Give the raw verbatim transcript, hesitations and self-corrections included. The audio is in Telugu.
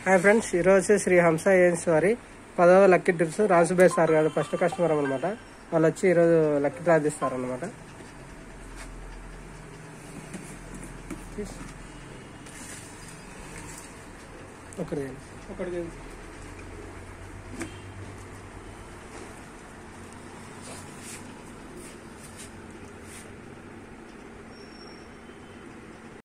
హాయ్ ఫ్రెండ్స్, ఈరోజు శ్రీ హంస ఏజెన్సీ వారి పదవ lucky drips Rajubhai sir garu first customer అనమాట. వాళ్ళు వచ్చి ఈరోజు లక్కీ డ్రా తీస్తారు అనమాట. ఒకటి ఒకటి